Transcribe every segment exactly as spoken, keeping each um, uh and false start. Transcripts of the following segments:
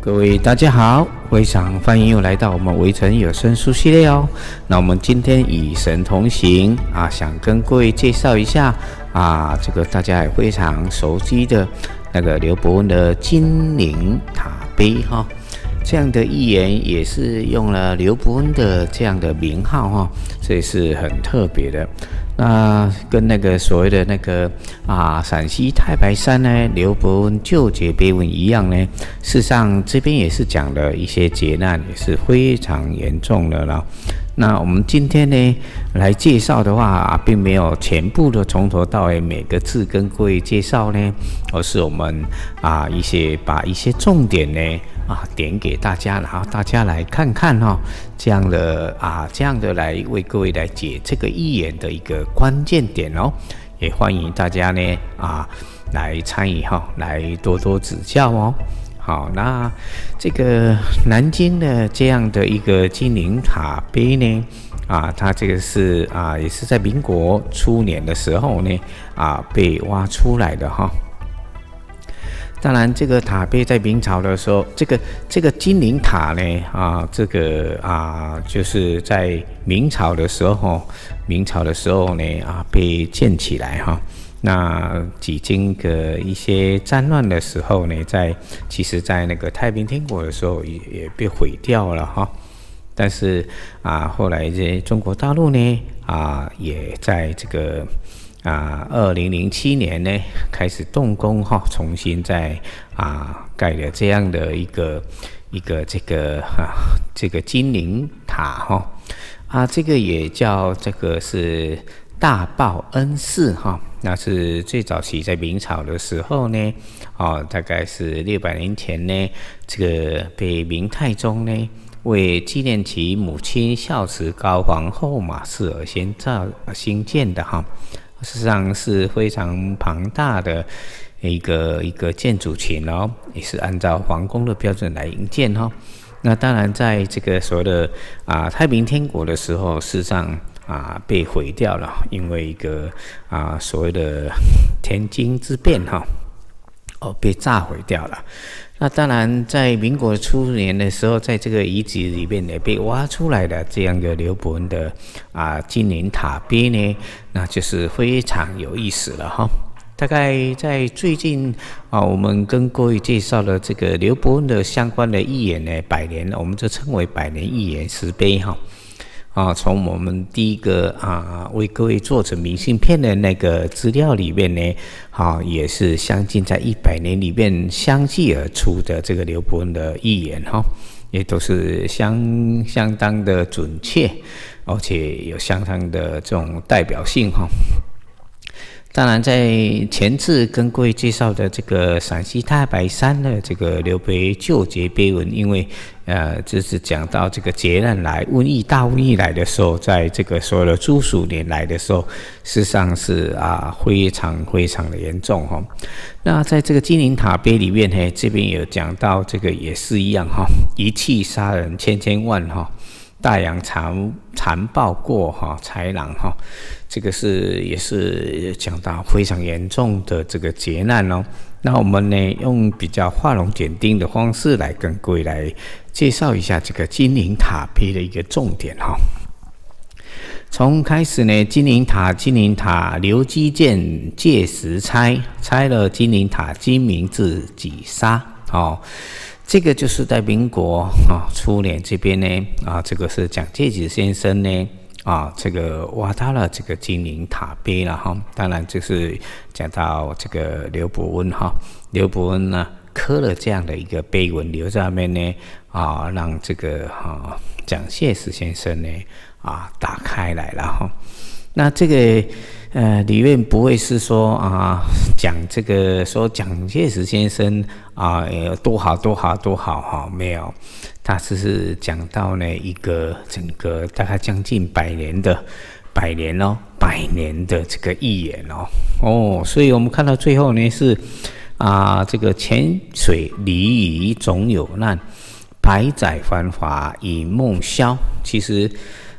各位大家好，非常欢迎又来到我们围城有声书系列哦。那我们今天与神同行啊，想跟各位介绍一下啊，这个大家也非常熟悉的那个刘伯温的金陵塔碑哈、哦。这样的寓言也是用了刘伯温的这样的名号哈、哦，这也是很特别的。那跟那个所谓的那个啊陕西太白山呢，刘伯温救劫碑文一样呢，事实上这边也是讲了一些劫难，也是非常严重的了。那我们今天呢来介绍的话、啊，并没有全部的从头到尾每个字跟各位介绍呢，而是我们啊一些把一些重点呢啊点给大家，然后大家来看看哈、哦，这样的啊这样的来为各位来解这个寓言的一个关键点哦，也欢迎大家呢啊来参与哈、哦，来多多指教哦。好，那这个南京的这样的一个金陵塔碑呢，啊，它这个是啊，也是在民国初年的时候呢，啊，被挖出来的哈。当然，这个塔碑在明朝的时候，这个这个金陵塔呢，啊，这个啊，就是在明朝的时候，明朝的时候呢，啊，被建起来哈。那几经个一些战乱的时候呢，在其实，在那个太平天国的时候也也被毁掉了哈。但是啊，后来这中国大陆呢啊，也在这个啊二零零七年呢开始动工哈，重新再啊盖了这样的一个一个这个啊这个金陵塔哈啊，这个也叫这个是大报恩寺哈。那是最早期在明朝的时候呢，哦，大概是六百年前呢，这个被明太宗呢为纪念其母亲孝慈高皇后马氏而先造兴建的哈，事实上是非常庞大的一个一个建筑群哦，也是按照皇宫的标准来营建哈。那当然，在这个所谓的啊太平天国的时候，事实上啊，被毁掉了，因为一个啊所谓的天津之变哈，哦被炸毁掉了。那当然，在民国初年的时候，在这个遗址里面呢，被挖出来的这样的刘伯温的啊金陵塔碑呢，那就是非常有意思了哈。大概在最近啊，我们跟各位介绍了这个刘伯温的相关的寓言呢，百年，我们就称为百年寓言石碑哈。啊，从我们第一个啊为各位做成明信片的那个资料里面呢，啊也是相近在一百年里面相继而出的这个刘伯温的寓言哈，也都是相相当的准确，而且有相当的这种代表性哈。当然，在前次跟各位介绍的这个陕西太白山的这个刘伯救劫碑文，因为呃，就是讲到这个劫难来、瘟疫大瘟疫来的时候，在这个所有的诸鼠年来的时候，事实上是啊非常非常的严重哈。那在这个金陵塔碑里面呢，这边有讲到这个也是一样哈，一气杀人千千万哈。大洋残残暴过哈豺狼哈，这个是也是讲到非常严重的这个劫难哦。那我们呢用比较画龙点睛的方式来跟各位来介绍一下这个金陵塔碑的一个重点哈。从开始呢，金陵塔金陵塔刘基建借时拆，拆了金陵塔金明自己杀哦。这个就是在民国啊初年这边呢啊，这个是蒋介石先生呢啊，这个挖到了这个金陵塔碑了哈。当然就是讲到这个刘伯温哈，刘伯温呢刻了这样的一个碑文留在那边呢啊，让这个啊蒋介石先生呢啊打开来了哈。那这个呃里面不会是说啊讲这个说蒋介石先生啊有多好多好多好哈，没有，他只是讲到呢一个整个大概将近百年的百年哦百年的这个寓言哦哦，所以我们看到最后呢是啊这个泉水离鱼总有难，百载繁华以梦销。其实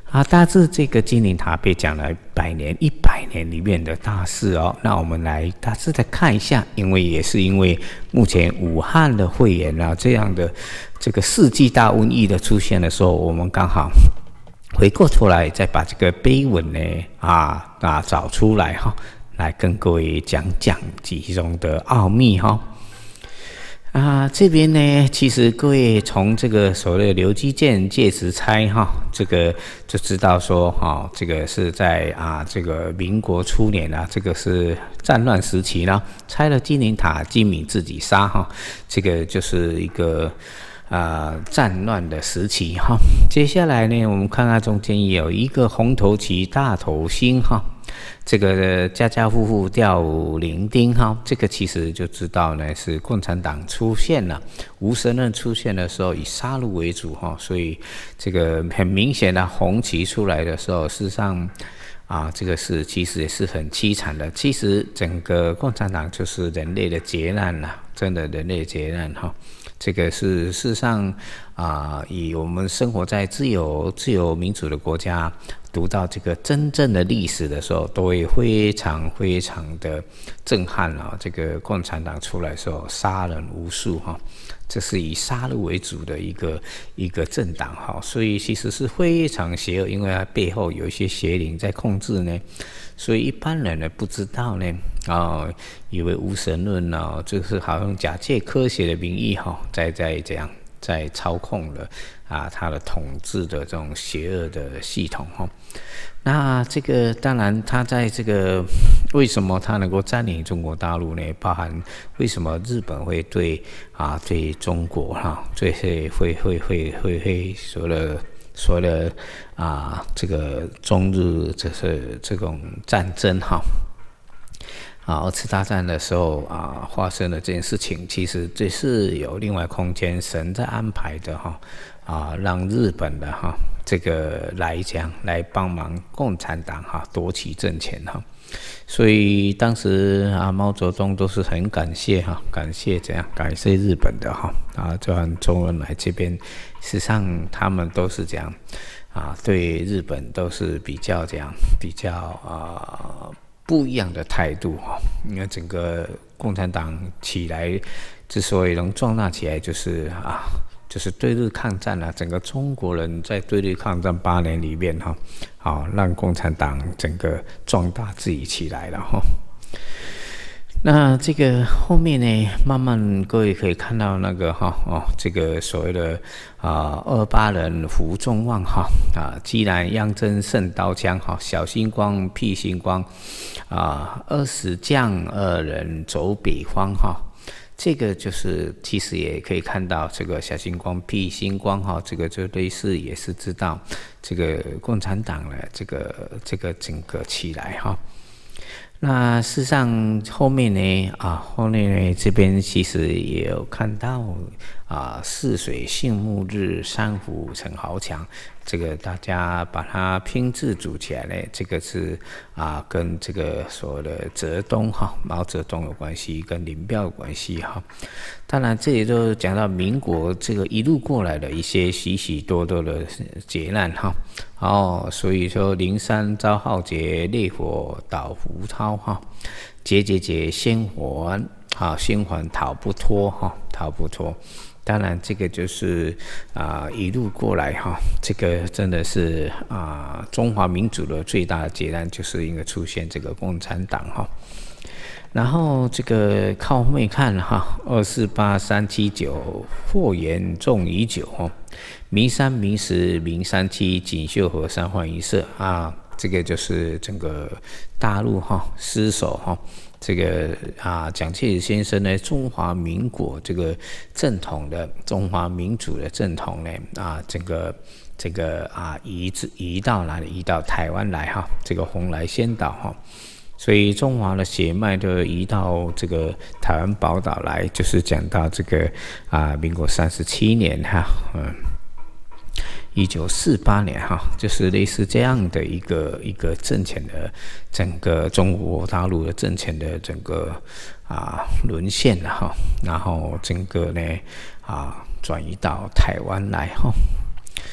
啊，大致这个金陵塔被讲了百年、一百年里面的大事哦。那我们来大致的看一下，因为也是因为目前武汉的肺炎啊这样的这个世纪大瘟疫的出现的时候，我们刚好回过头来再把这个碑文呢啊啊找出来哈，来跟各位讲讲其中的奥秘哈。啊，这边呢，其实各位从这个所谓的刘基建借石拆哈，这个就知道说哈，这个是在啊这个民国初年啊，这个是战乱时期呢，拆了金陵塔，金敏自己杀哈，这个就是一个啊战乱的时期哈。接下来呢，我们看看中间有一个红头旗大头星哈。这个家家户户吊零丁哈，这个其实就知道呢是共产党出现了，无神论出现的时候以杀戮为主哈，所以这个很明显的红旗出来的时候，事实上啊，这个是其实也是很凄惨的。其实整个共产党就是人类的劫难啦，真的人类劫难哈。这个是事实上啊，以我们生活在自由、自由民主的国家，读到这个真正的历史的时候，都会非常非常的震撼啊！这个共产党出来的时候，杀人无数哈，这是以杀戮为主的一个一个政党哈，所以其实是非常邪恶，因为它背后有一些邪灵在控制呢。所以一般人呢不知道呢，哦，以为无神论呢，就是好像假借科学的名义哈，在在这样在操控了啊他的统治的这种邪恶的系统哈。那这个当然，他在这个为什么他能够占领中国大陆呢？包含为什么日本会对啊对中国哈，最会会会会会会所谓的。所谓的啊，这个中日就是这种战争哈，啊，二次大战的时候啊发生的这件事情，其实这是有另外空间，神在安排的哈，啊，让日本的哈这个来讲来帮忙共产党哈夺取政权哈。所以当时啊，毛泽东都是很感谢哈，感谢这样感谢日本的哈啊，就按中人来这边，事实上他们都是这样啊，对日本都是比较这样比较啊不一样的态度哈。因为整个共产党起来之所以能壮大起来，就是啊。就是对日抗战啊，整个中国人在对日抗战八年里面哈，好让共产党整个壮大自己起来了哈。那这个后面呢，慢慢各位可以看到那个哈哦，这个所谓的啊二八人胡宗旺哈啊，既然央真圣刀枪哈，小星光屁星光啊，二十将二人走北方哈。这个就是其实也可以看到这个小星光屁星光哈，这个就类似也是知道这个共产党的这个这个整个起来哈。那事实上后面呢啊，后面呢这边其实也有看到啊，泗水杏木日，珊瑚成豪强。这个大家把它拼字组起来呢，这个是啊，跟这个所谓的浙东哈，毛泽东有关系，跟林彪有关系哈。当然，这里都讲到民国这个一路过来的一些许许多多的劫难哈。哦，所以说灵山遭浩劫，烈火捣胡涛哈，劫劫劫仙还啊，仙还逃不脱哈，逃不脱。当然，这个就是啊、呃、一路过来哈，这个真的是啊、呃、中华民族的最大的劫难，就是因为出现这个共产党哈。然后这个靠后面看哈，二四八三七九，祸延众已久哈。明三明十明三七，锦绣河山换一色啊，这个就是整个大陆哈失守哈。这个啊，蒋介石先生呢，中华民国这个正统的中华民主的正统呢，啊，整个这个啊移至移到哪里？移到台湾来哈，这个蓬莱仙岛哈，所以中华的血脉就移到这个台湾宝岛来，就是讲到这个啊，民国三十七年哈，嗯。一九四八年哈，就是类似这样的一个一个政权的整个中国大陆的政权的整个啊沦陷了哈，然后整个呢啊转移到台湾来哈。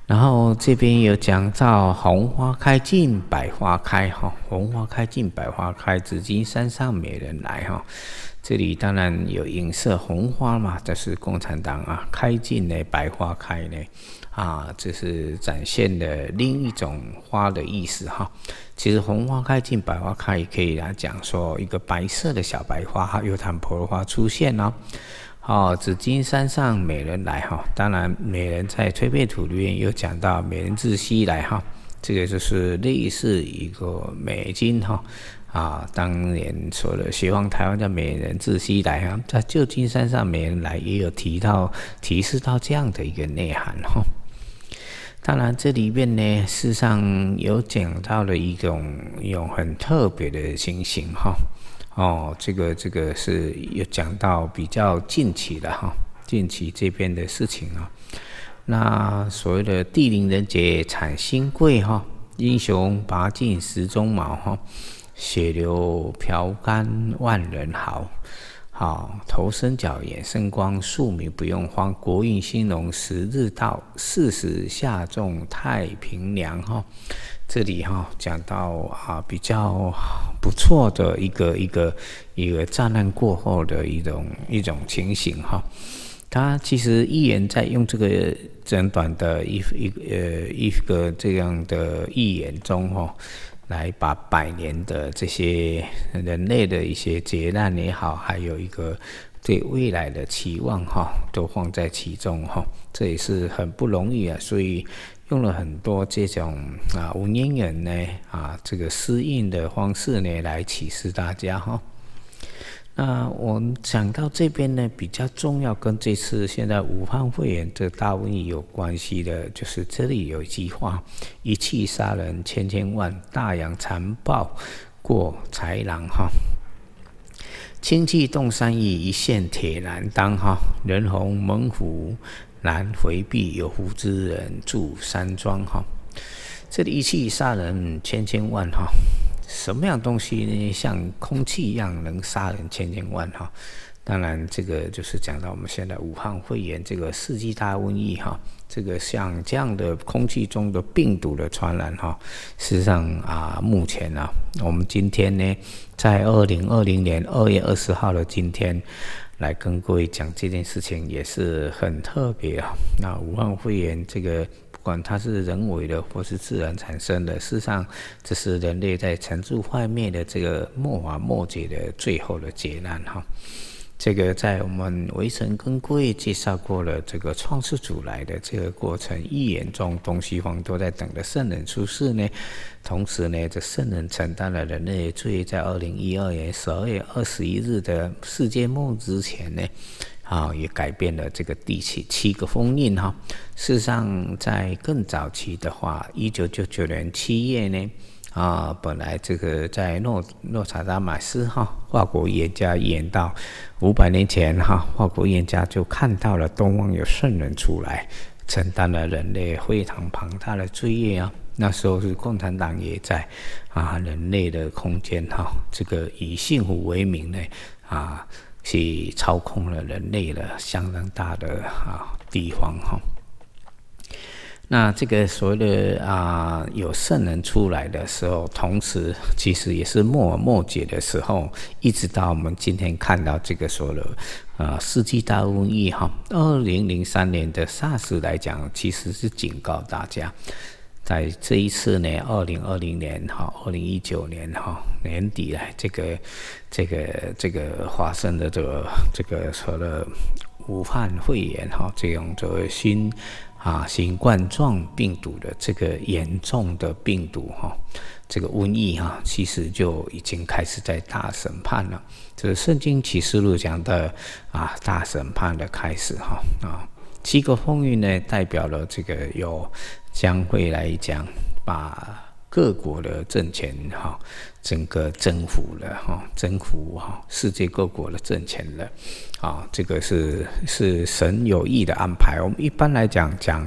然后这边有讲到红花开尽百花开哈，红花开尽百花开，紫金山上美人来哈。这里当然有影射红花嘛，这是共产党啊，开尽呢百花开呢啊，这是展现了另一种花的意思哈。其实红花开尽百花开也可以来讲说一个白色的小白花，有檀婆罗花出现哦。哦，紫金山上美人来哈，当然美人在推背图里面有讲到美人自西来哈，这个就是类似一个美金哈啊，当年说的西方台湾叫美人自西来哈，在旧金山上美人来也有提到提示到这样的一个内涵哈。当然这里面呢，事实上有讲到了一种一种很特别的情形哈。哦，这个这个是有讲到比较近期的哈，近期这边的事情啊。那所谓的地灵人杰产新贵哈，英雄拔尽石中矛哈，血流瓢干万人豪。好，头生角眼生光，庶民不用慌，国运兴隆时日到，四时下种太平凉哈。这里哈讲到啊比较不错的一个一个一个战难过后的一种一种情形哈。他其实预言在用这个简短的一一呃一个这样的预言中哈，来把百年的这些人类的一些劫难也好，还有一个对未来的期望哈，都放在其中哈。这也是很不容易啊，所以用了很多这种啊文言人呢啊这个诗印的方式呢来启示大家哈。那我们讲到这边呢，比较重要跟这次现在武汉肺炎这大瘟疫有关系的，就是这里有一句话：一气杀人千千万，大洋残暴过豺狼哈。轻气动山邑，一线铁栏当哈。人红猛虎难回避，有福之人住山庄哈。这里一气杀人千千万哈，什么样东西呢？像空气一样能杀人千千万哈。当然，这个就是讲到我们现在武汉肺炎这个世纪大瘟疫哈，这个像这样的空气中的病毒的传染哈，事实上啊，目前啊，我们今天呢，在二零二零年二月二十号的今天，来跟各位讲这件事情也是很特别啊。那武汉肺炎这个，不管它是人为的或是自然产生的，事实上这是人类在沉住坏灭的这个末法末节的最后的劫难哈。这个在我们围城跟各位介绍过了这个创世主来的这个过程，预言中东西方都在等着圣人出世呢。同时呢，这圣人承担了人类罪，在二零一二年十二月二十一日的世界末日之前呢，啊，也改变了这个第七七个封印哈。事实上，在更早期的话，一九九九年七月呢。啊，本来这个在诺诺查达马斯哈，法国预言家预言到五百年前哈，法国预言家就看到了东方有圣人出来，承担了人类非常庞大的罪业啊。那时候是共产党也在啊，人类的空间哈，这个以幸福为名呢啊，去操控了人类的相当大的啊地方哈。那这个所谓的啊、呃、有圣人出来的时候，同时其实也是末末节的时候，一直到我们今天看到这个所谓的啊、呃、世纪大瘟疫哈，二零零三年的 SARS 来讲，其实是警告大家，在这一次呢，二零二零年哈，二零一九年哈年底来这个这个这个发生的这个这个所谓的武汉肺炎哈，这种这个新。啊，新冠状病毒的这个严重的病毒哈，这个瘟疫哈，其实就已经开始在大审判了。这是圣经启示录讲的啊，大审判的开始哈啊。七个风云呢，代表了这个有将会来讲把各国的政权哈，整个征服了哈，征服哈世界各国的政权了。啊，这个是是神有意的安排。我们一般来讲讲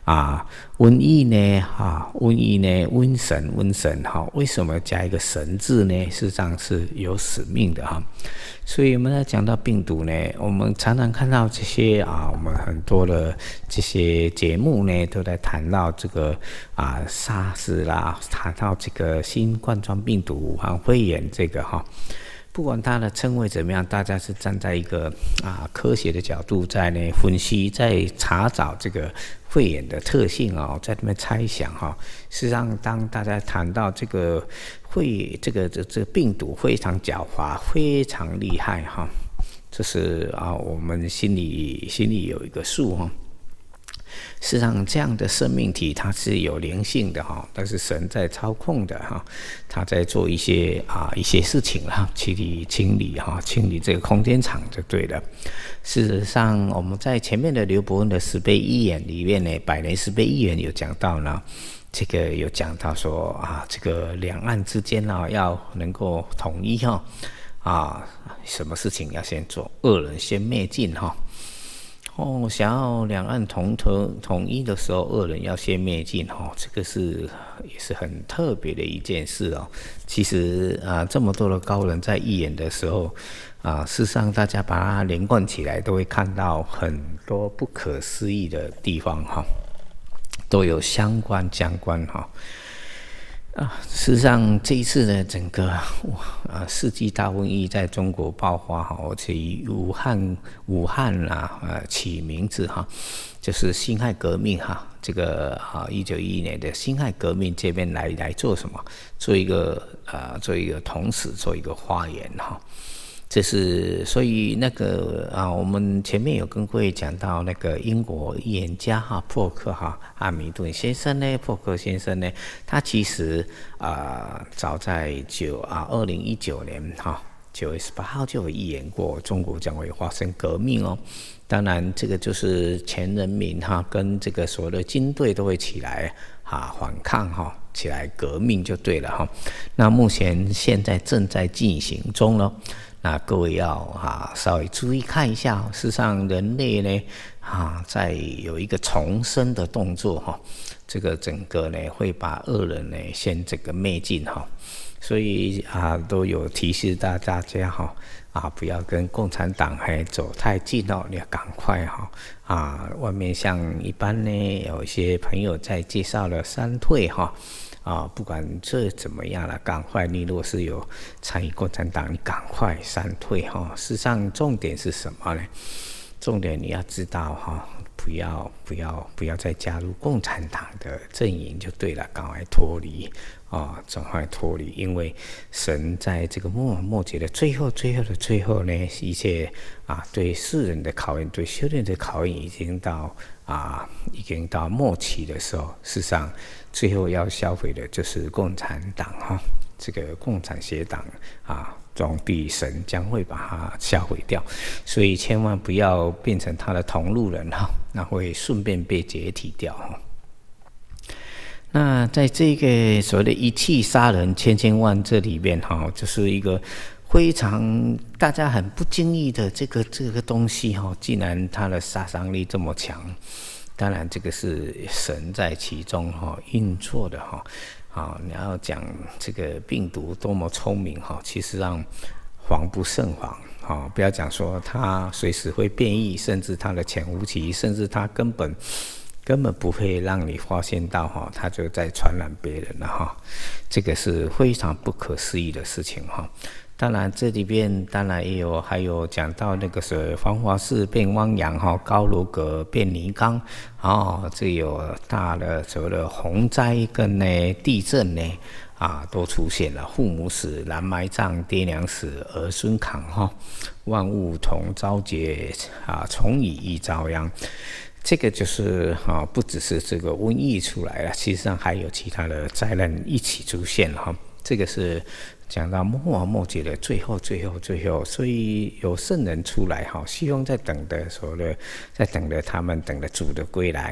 啊，瘟疫呢，哈，瘟疫呢，瘟神，瘟神，哈，为什么加一个神字呢？事实上是有使命的哈。所以我们在讲到病毒呢，我们常常看到这些啊，我们很多的这些节目呢，都在谈到这个啊，SARS 啦，谈到这个新冠状病毒、武汉肺炎这个哈。不管它的称谓怎么样，大家是站在一个啊科学的角度在呢分析，在查找这个肺炎的特性哦，在那边猜想哈。事实上，当大家谈到这个肺这个这这个病毒非常狡猾，非常厉害哈，这是啊我们心里心里有一个数哈。事实上，这样的生命体它是有灵性的哈，但是神在操控的哈，他在做一些啊一些事情啦，清理清理哈，清理这个空间场就对了。事实上，我们在前面的刘伯温的十倍预言里面呢，百年十倍预言有讲到呢，这个有讲到说啊，这个两岸之间呢要能够统一哈啊，什么事情要先做，恶人先灭尽哈。哦，想要两岸统统统一的时候，恶人要先灭尽哦，这个是也是很特别的一件事哦。其实啊，这么多的高人在预言的时候啊，事实上大家把它连贯起来，都会看到很多不可思议的地方哈，都有相关相关哈。啊，事实上，这一次呢，整个啊世纪大瘟疫在中国爆发哈，而且以武汉武汉啊呃起名字哈，就是辛亥革命哈，这个啊一九一一年的辛亥革命这边来来做什么？做一个啊做一个同时做一个发言哈。这是所以那个啊，我们前面有跟各位讲到那个英国预言家哈，珀克哈，阿米顿先生呢，珀克先生呢，他其实啊，早在九啊二零一九年哈九月十八号就有预言过中国将会发生革命哦。当然，这个就是全人民哈跟这个所有的军队都会起来啊反抗哈，起来革命就对了哈。那目前现在正在进行中了。那各位要啊稍微注意看一下，事实上人类呢啊在有一个重生的动作哈，这个整个呢会把恶人呢先这个灭尽哈，所以啊都有提示大家哈啊不要跟共产党还走太近哦，你要赶快哈啊外面像一般呢有一些朋友在介绍了三退哈。啊，不管这怎么样了，赶快！你如果是有参与共产党，你赶快闪退哈。事实上，重点是什么呢？重点你要知道哈，不要不要不要再加入共产党的阵营就对了，赶快脱离啊，赶快脱离，因为神在这个末末节的最后、最后的最后呢，一切啊，对世人的考验，对修炼的考验，已经到啊，已经到末期的时候，事实上。最后要销毁的就是共产党哈，这个共产邪党啊，总比神将会把它销毁掉，所以千万不要变成他的同路人哈，那会顺便被解体掉哈。那在这个所谓的一气杀人千千万这里面哈，就是一个非常大家很不经意的这个这个东西哈，竟然它的杀伤力这么强。当然，这个是神在其中哈运作的哈。啊，你要讲这个病毒多么聪明哈，其实让防不胜防啊！不要讲说它随时会变异，甚至它的潜伏期，甚至它根本根本不会让你发现到哈，它就在传染别人了哈。这个是非常不可思议的事情哈。当然，这里边当然也有，还有讲到那个是黄华寺变汪洋哈，高楼阁变泥缸哦，这有大的所谓的洪灾跟呢地震呢啊都出现了，父母死、蓝埋葬、爹娘死、儿孙扛哈，万物同遭劫啊，从以亦遭殃。这个就是啊，不只是这个瘟疫出来了，其实上还有其他的灾难一起出现哈。这个是讲到末末末节的最后、最后、最后，所以有圣人出来哈，希望在等的所谓的，在等着他们等着主的归来。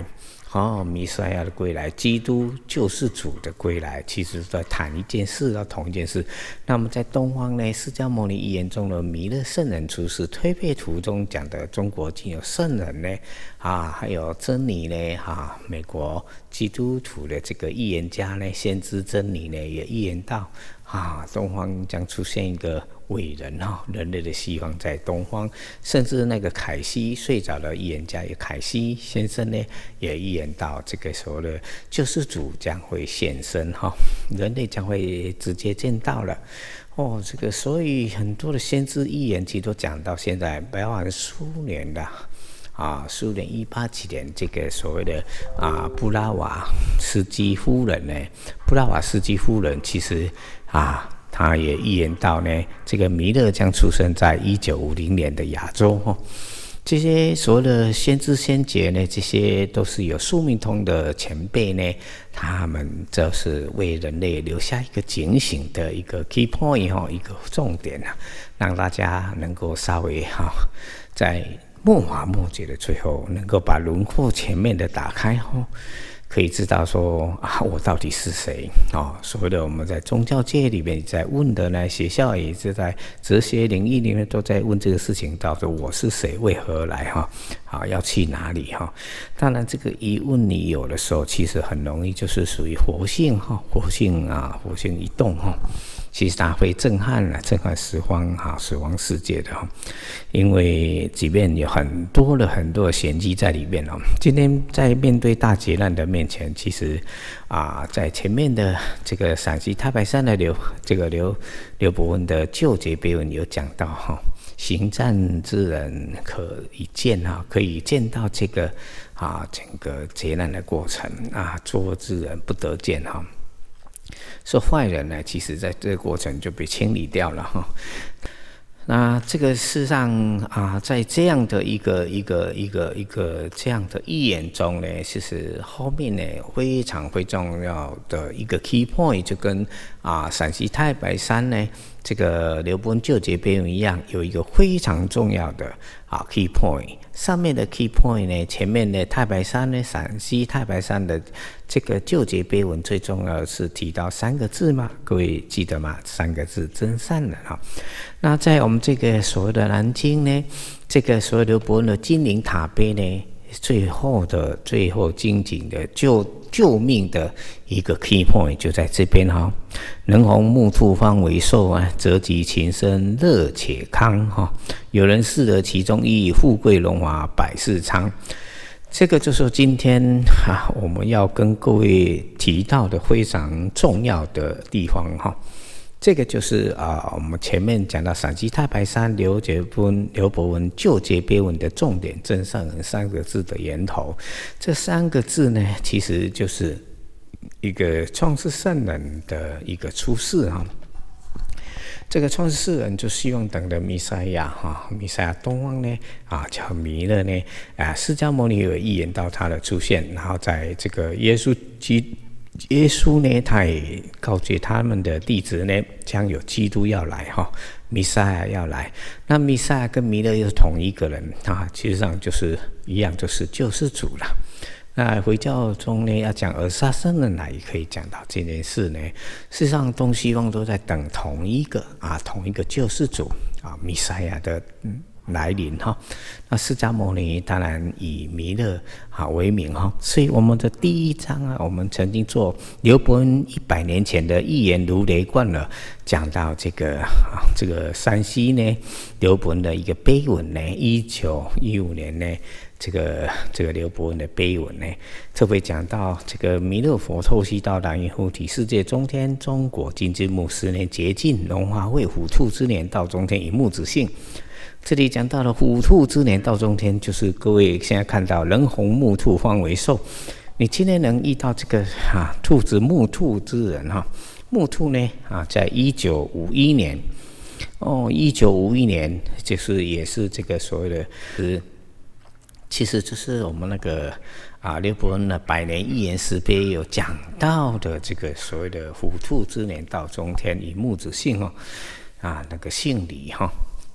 哦，弥赛亚的归来，基督救世主的归来，其实在谈一件事，要同一件事。那么在东方呢，释迦牟尼预言中的弥勒圣人出世，推背图中讲的中国竟有圣人呢，啊，还有真理呢，啊，美国基督徒的这个预言家呢，先知真理呢，也预言到，啊，东方将出现一个伟人哈，人类的希望在东方，甚至那个凯西睡着的预言家，也凯西先生呢，也预言到这个所谓的救世主将会现身哈，人类将会直接见到了。哦，这个所以很多的先知预言其实都讲到现在，包含苏联的啊，苏联一八几年这个所谓的啊布拉瓦斯基夫人呢，布拉瓦斯基夫人其实啊。他也预言到呢，这个弥勒将出生在一九五零年的亚洲哈。这些所谓的先知先觉呢，这些都是有宿命通的前辈呢，他们这是为人类留下一个警醒的一个 key point 哈，一个重点啊，让大家能够稍微哈，在末法末节的最后，能够把轮廓前面的打开哈。可以知道说啊，我到底是谁哦？所谓的我们在宗教界里面在问的呢，学校也是在哲学领域里面都在问这个事情，到底我是谁，为何而来哈？啊，要去哪里哈？当然，这个疑问你有的时候，其实很容易就是属于活性哈，活性啊，活性一动哈。其实它会震撼了，震撼十方哈，十方世界的哈，因为即便有很多的很多的玄机在里面哦。今天在面对大劫难的面前，其实啊，在前面的这个陕西太白山的刘这个刘刘伯温的救劫碑文有讲到哈，行善之人可以见哈，可以见到这个啊整个劫难的过程啊，作恶之人不得见哈。说坏人呢，其实在这个过程就被清理掉了哈。那这个事实上啊，在这样的一个一个一个一个这样的预言中呢，其实后面呢非常非常重要的一个 key point， 就跟啊陕西太白山呢这个刘伯温救劫碑文一样，有一个非常重要的啊 key point。上面的 key point 呢，前面的太白山呢，陕西太白山的这个救劫碑文最重要的是提到三个字嘛，各位记得吗？三个字，真善人哈。那在我们这个所谓的南京呢，这个所谓刘伯温的金陵塔碑呢，最后的最后精警的救救命的一个 key point 就在这边哈。人红木兔方为寿啊，泽及情深乐且康哈。有人适得其中意，富贵荣华百事昌。这个就是今天啊，我们要跟各位提到的非常重要的地方哈。这个就是啊，我们前面讲到陕西太白山刘杰温刘伯温救劫碑文的重点，真善人三个字的源头。这三个字呢，其实就是一个创世圣人的一个出世哈。这个创世圣人就希望等的弥赛亚哈，弥赛亚东方呢啊叫弥勒呢啊，释迦牟尼有预言到他的出现，然后在这个耶稣基耶稣呢，他也告诫他们的弟子呢，将有基督要来哈，弥赛亚要来。那弥赛亚跟弥勒又是同一个人啊，其实上就是一样，就是救世主了。那回教中呢，要讲尔沙圣人来，也可以讲到这件事呢。事实上，东西方都在等同一个啊，同一个救世主啊，弥赛亚的嗯。来临哈，那释迦牟尼当然以弥勒啊为名哈，所以我们的第一章啊，我们曾经做刘伯温一百年前的预言如雷贯耳，讲到这个啊这个山西呢刘伯温的一个碑文呢，一九一五年呢这个这个刘伯温的碑文呢，特别讲到这个弥勒佛透析到南云护体世界中天中国金之木十年洁净龙华会虎兔之年到中天以木子性。这里讲到了虎兔之年到中天，就是各位现在看到人红木兔方为寿。你今天能遇到这个啊兔子木兔之人哈，木兔呢啊，在一九五一年哦，一九五一年就是也是这个所谓的，是其实就是我们那个啊刘伯温的百年预言石碑有讲到的这个所谓的虎兔之年到中天以木子姓哦啊那个姓李哈。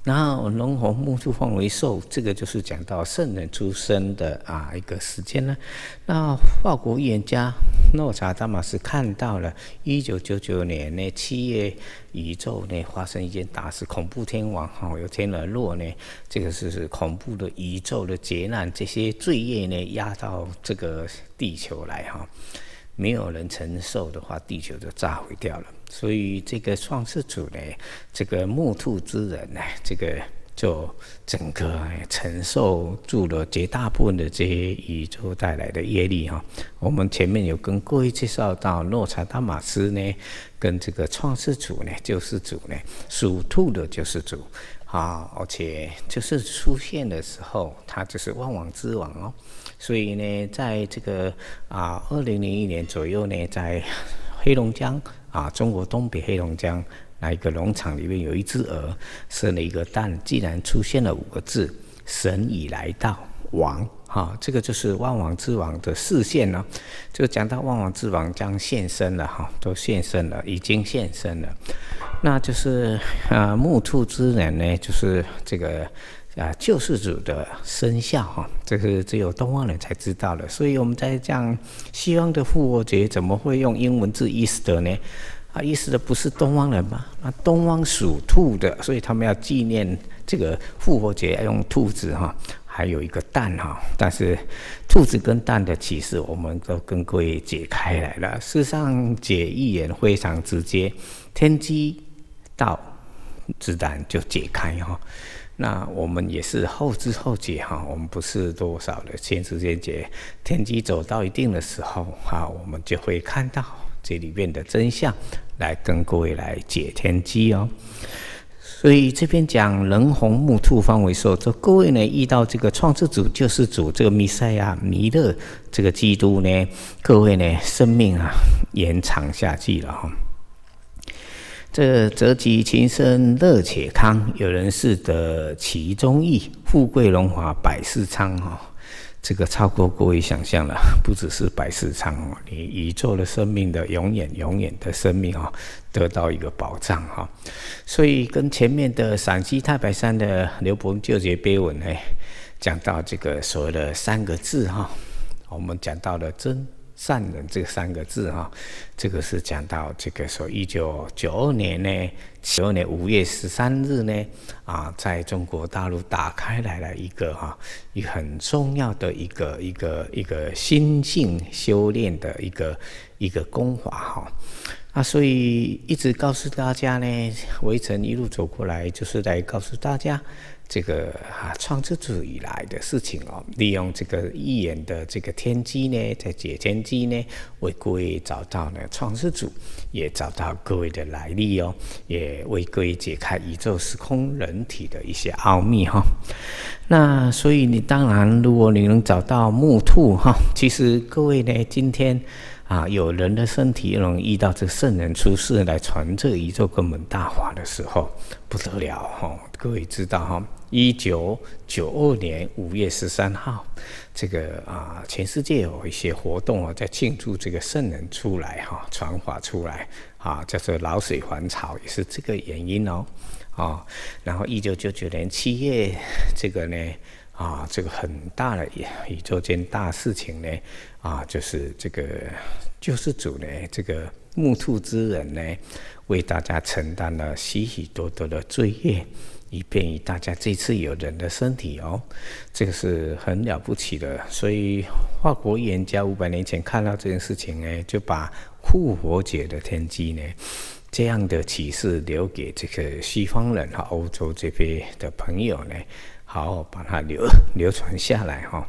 然后龙红木兔方为寿，这个就是讲到圣人出生的啊一个时间呢。那法国预言家诺查达马斯看到了一九九九年呢七月宇宙呢发生一件大事，恐怖天王哈、哦、有天而落呢，这个是是恐怖的宇宙的劫难，这些罪业呢压到这个地球来哈、哦，没有人承受的话，地球就炸毁掉了。所以这个创世主呢，这个木兔之人呢，这个就整个承受住了绝大部分的这些宇宙带来的业力哈。我们前面有跟各位介绍到诺查达马斯呢，跟这个创世主呢，救世主呢，属兔的救世主啊，而且就是出现的时候，他就是万王之王哦。所以呢，在这个啊二零零一年左右呢，在黑龙江啊，中国东北黑龙江那一个农场里面有一只鹅生了一个蛋，竟然出现了五个字：神已来到，王。哈，这个就是万王之王的视线呢、哦，就讲到万王之王将现身了哈，都现身了，已经现身了。那就是啊，木兔之人呢，就是这个。啊，救世主的生肖哈，这是只有东方人才知道的。所以我们在讲西方的复活节，怎么会用英文字 Easter 呢？啊，Easter 不是东方人吗？啊，东方属兔的，所以他们要纪念这个复活节，要用兔子哈，还有一个蛋哈。但是兔子跟蛋的启示，我们都跟各位解开来了。事实上，解预言非常直接，天机到自然就解开哈。那我们也是后知后觉哈，我们不是多少的先知先觉，天机走到一定的时候哈，我们就会看到这里面的真相，来跟各位来解天机哦。所以这边讲人红木兔方为寿，这各位呢遇到这个创世主救世主这个弥赛亚弥勒这个基督呢，各位呢生命啊延长下去了哈。这择吉情深乐且康，有人是得其中意，富贵荣华百事昌哈。这个超过各位想象了，不只是百事昌哦，你宇宙的生命的永远永远的生命哈，得到一个保障哈。所以跟前面的陕西太白山的刘伯温救劫碑文呢，讲到这个所谓的三个字哈，我们讲到了真。善人这三个字哈，这个是讲到这个说一九九二年呢，九二年五月十三日呢，啊，在中国大陆打开来了一个哈，一个很重要的一个一个一个心性修炼的一个一个功法哈。啊，所以一直告诉大家呢，围城一路走过来，就是来告诉大家。这个啊，创世主以来的事情哦，利用这个预言的这个天机呢，在解天机呢，为各位找到呢创世主，也找到各位的来历哦，也为各位解开宇宙时空人体的一些奥秘哈、哦。那所以你当然，如果你能找到木兔哈，其实各位呢，今天。啊，有人的身体又能遇到这个圣人出世来传这宇宙根本大法的时候，不得了哈、哦！各位知道哈，一九九二年五月十三号，这个啊，全世界有一些活动啊，在庆祝这个圣人出来哈，传法出来啊，叫做老水还潮，也是这个原因哦。啊，然后一九九九年七月，这个呢。啊，这个很大的宇宙间大事情呢，啊，就是这个救世主呢，这个木兔之人呢，为大家承担了许许多多的罪业，以便于大家这次有人的身体哦，这个是很了不起的。所以法国预言家五百年前看到这件事情呢，就把复活节的天机呢，这样的启示留给这个西方人和欧洲这边的朋友呢。好好把它流流传下来哈。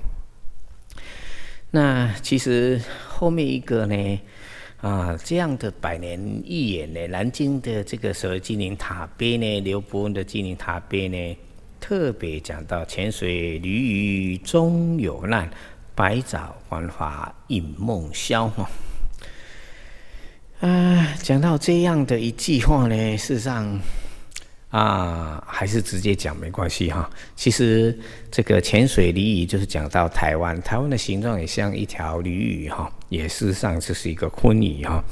那其实后面一个呢，啊，这样的百年预言呢，南京的这个所谓金陵塔碑呢，刘伯温的金陵塔碑呢，特别讲到潜水驴鱼终有难，百爪还华隐梦消哈。啊，讲到这样的一句话呢，事实上。啊，还是直接讲没关系哈。其实这个潜水鲤鱼就是讲到台湾，台湾的形状也像一条鲤鱼哈，也事实上这是一个鲲鱼哈。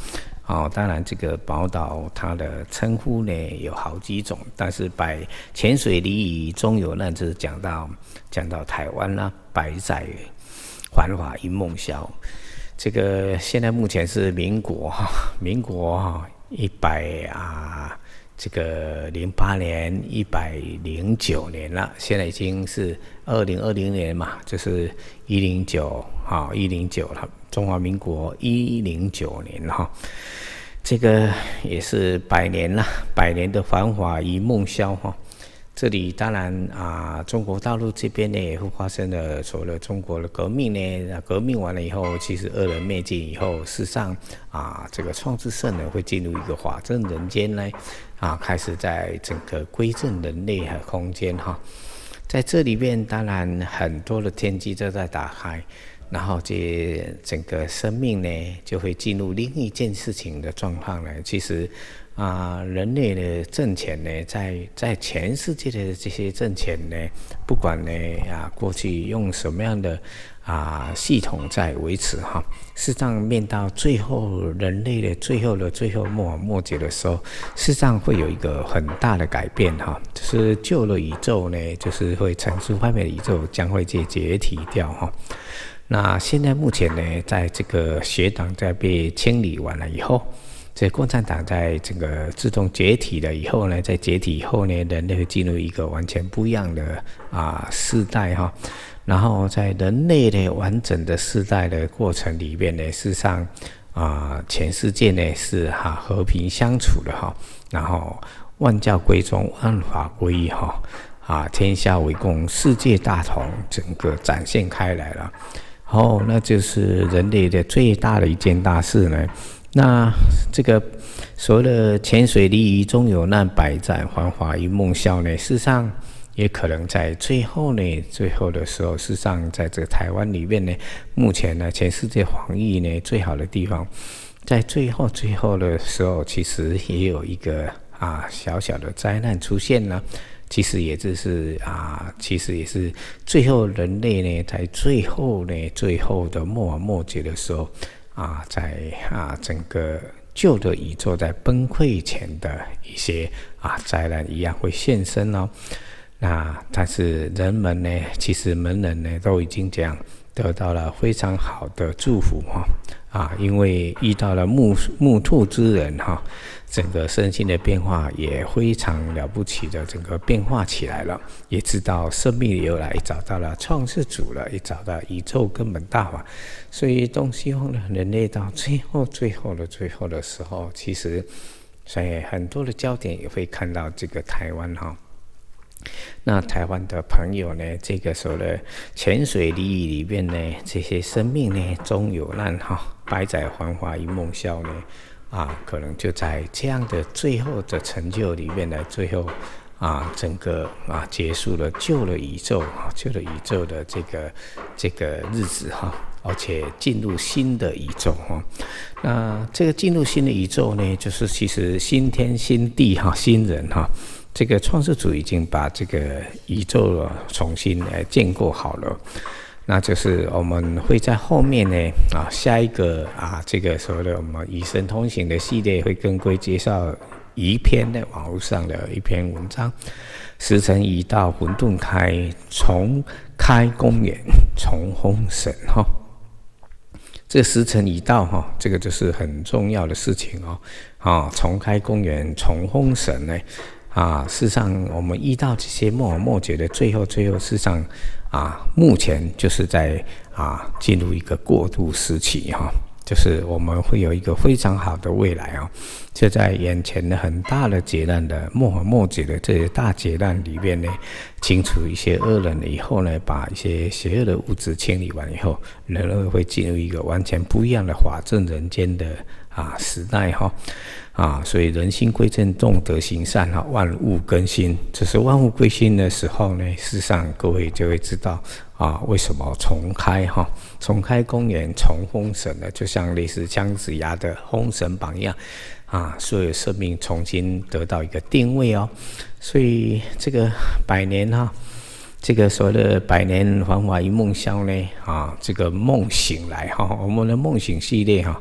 哦，当然这个宝岛它的称呼呢有好几种，但是百潜水离宜终有难，就是讲到讲到台湾啦、啊，百载繁华一梦宵。这个现在目前是民国哈，民国哈一百啊，这个零八年一百零九年了，现在已经是二零二零年嘛，就是一零九哈一零九了，中华民国一零九年哈。这个也是百年了，百年的繁华一梦宵哈。这里当然啊，中国大陆这边呢也会发生了所谓的中国的革命呢。革命完了以后，其实恶人灭尽以后，事实上啊，这个创世圣呢会进入一个法正人间呢，啊，开始在整个归正人类和空间哈。在这里面，当然很多的天机都在打开。然后这整个生命呢，就会进入另一件事情的状况呢。其实啊、呃，人类的政权呢，在在全世界的这些政权呢，不管呢啊过去用什么样的啊系统在维持哈，事实上面到最后人类的最后的最后末末节的时候，事实上会有一个很大的改变哈，就是旧的宇宙呢，就是会陈述外面的宇宙将会解解体掉哈。那现在目前呢，在这个学党在被清理完了以后，这共产党在整个自动解体了以后呢，在解体以后呢，人类会进入一个完全不一样的啊世代哈。然后在人类的完整的世代的过程里面呢，事实上啊，全世界呢是哈、啊、和平相处的哈，然后万教归宗，万法归一哈，啊天下为公，世界大同，整个展现开来了。哦，那就是人类的最大的一件大事呢。那这个所谓的潜水离宜终有难，百载繁华一梦宵呢，事实上也可能在最后呢，最后的时候，事实上在这个台湾里面呢，目前呢，全世界防疫呢最好的地方，在最后最后的时候，其实也有一个啊小小的灾难出现了。其实也就是啊，其实也是最后人类呢，在最后呢，最后的末晚末节的时候啊，在啊整个旧的宇宙在崩溃前的一些啊灾难一样会现身哦。那但是人们呢，其实门人呢都已经这样得到了非常好的祝福哈啊，因为遇到了木木兔之人哈。整个身心的变化也非常了不起的，整个变化起来了，也知道生命的由来，也找到了创世主了，也找到宇宙根本大法。所以东西方的人类到最后、最后的最后的时候，其实所以很多的焦点也会看到这个台湾哈。那台湾的朋友呢，这个时候的潜水离宜里面呢，这些生命呢终有难哈，百载繁华一梦宵呢。啊，可能就在这样的最后的成就里面呢，最后啊，整个啊结束了旧的宇宙啊，旧的宇宙的这个这个日子哈，而且进入新的宇宙哈。那这个进入新的宇宙呢，就是其实新天新地哈，新人哈。这个创世主已经把这个宇宙重新来建构好了。那就是我们会在后面呢啊，下一个啊，这个所谓的我们与神同行的系列会跟各位介绍一篇的网络上的一篇文章，时辰已到，混沌开，重开公元，重封神哈。这时辰已到哈，这个就是很重要的事情哦。啊，重开公元，重封神呢。啊，事实上，我们遇到这些末晚末节的最后，最后，事实上，啊，目前就是在啊进入一个过渡时期哈，就是我们会有一个非常好的未来啊，就在眼前的很大的劫难的末晚末节的这些大劫难里面呢，清除一些恶人以后呢，把一些邪恶的物质清理完以后，人类会进入一个完全不一样的法正人间的啊时代哈。啊，所以人心归正，众德行善哈，万物更新。这是万物归心的时候呢，事实上各位就会知道啊，为什么重开哈，重开公元，重封神呢？就像类似姜子牙的封神榜一样啊，所有生命重新得到一个定位哦。所以这个百年哈，这个所谓的百年繁华一梦宵呢，啊，这个梦醒来哈，我们的梦醒系列哈。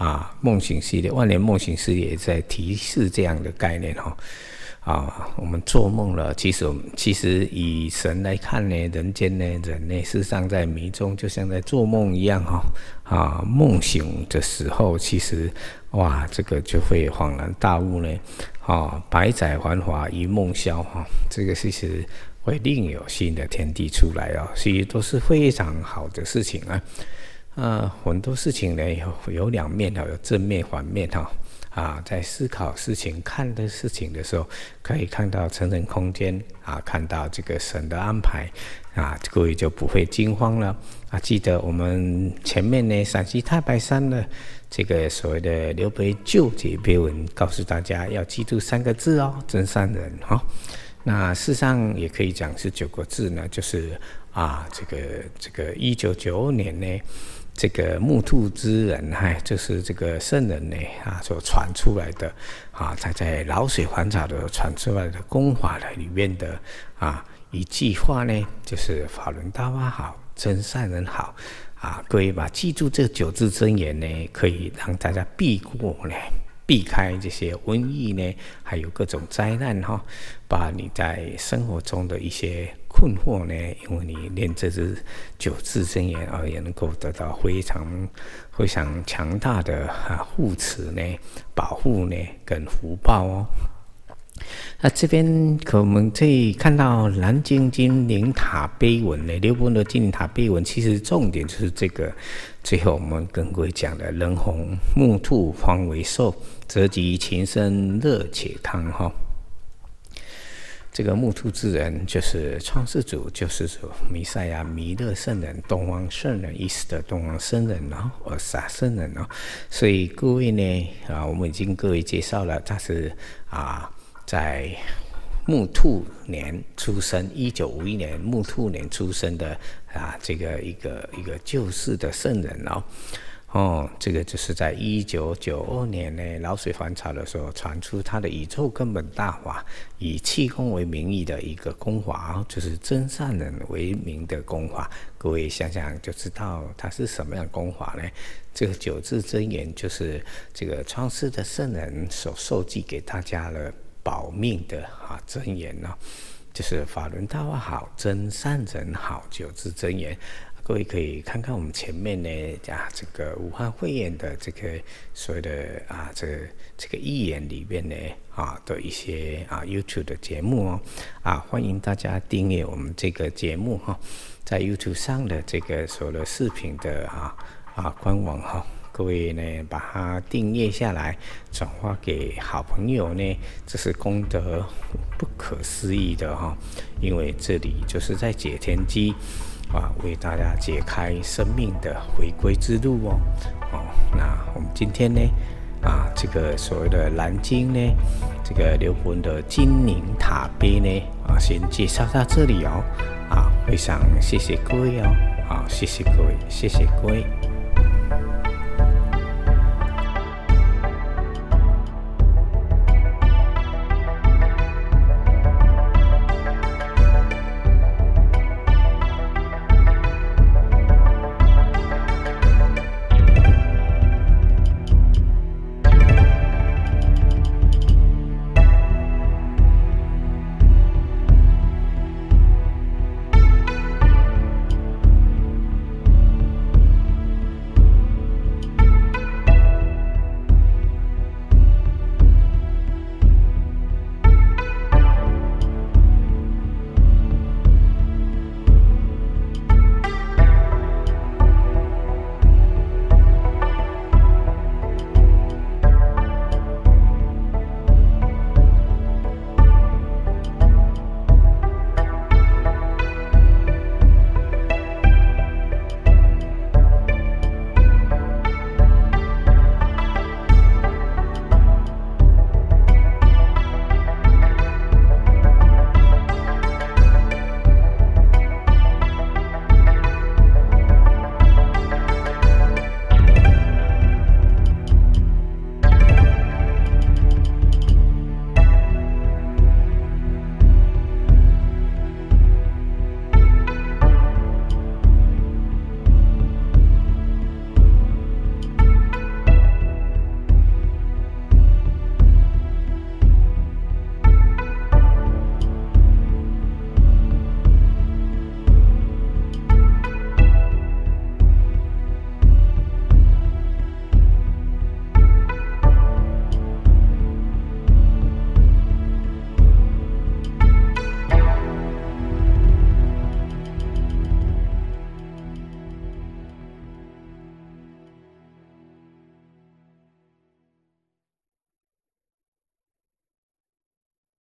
啊梦醒系列，万年梦醒系列也在提示这样的概念哈。啊，我们做梦了，其实其实以神来看呢，人间呢，人呢，事实上在迷中就像在做梦一样哈。啊，梦醒的时候，其实哇，这个就会恍然大悟呢。啊，百载繁华一梦消哈，这个其实会另有新的天地出来哦，所以都是非常好的事情啊。呃，很多事情呢有有两面哈，有正面反面哈。啊，在思考事情、看的事情的时候，可以看到成人空间啊，看到这个神的安排啊，各位就不会惊慌了啊。记得我们前面呢，陕西太白山的这个所谓的刘备救解碑文，告诉大家要记住三个字哦，真善人哈、哦。那事实上也可以讲是九个字呢，就是啊，这个这个一九九二年呢。这个木兔之人，嗨，就是这个圣人呢啊所传出来的啊，他在老水还草的传出来的功法的里面的啊一句话呢，就是法轮大法好，真善人好啊。各位把记住这九字真言呢，可以让大家避过呢。避开这些瘟疫呢，还有各种灾难哈，把你在生活中的一些困惑呢，因为你念这支九字真言而也能够得到非常非常强大的啊护持呢、保护呢跟福报哦。那这边可我们可以看到南京金陵塔碑文呢，刘伯温的金陵塔碑文，其实重点就是这个。最后我们跟各位讲的人红木兔方为寿，则及情深乐且康哈。这个木兔之人就是创世主，就是说弥赛亚弥勒圣人、东方圣人意思的东方圣人哦，而撒圣人哦。所以各位呢啊，我们已经各位介绍了，他是啊在木兔年出生，一九五一年木兔年出生的啊，这个一个一个救世的圣人哦，哦，这个就是在一九九二年呢，老水还草的时候传出他的宇宙根本大法，以气功为名义的一个功法，就是真善人为名的功法。各位想想就知道它是什么样的功法呢？这个九字真言就是这个创世的圣人所授记给大家的保命的啊真言呢、哦，就是法轮大法好，真善人好，九字真言。各位可以看看我们前面呢啊，这个武汉肺炎的这个所谓的啊，这个这个预言里面呢啊的一些啊 YouTube 的节目哦啊，欢迎大家订阅我们这个节目哈、哦，在 YouTube 上的这个所有的视频的啊啊官网哈、哦。各位呢，把它订阅下来，转发给好朋友呢，这是功德不可思议的哈、哦。因为这里就是在解天机啊，为大家解开生命的回归之路哦。哦，那我们今天呢，啊，这个所谓的南京呢，这个刘伯温的金陵塔碑呢，啊，先介绍到这里哦。啊，非常谢谢各位哦。好，谢谢各位，谢谢各位。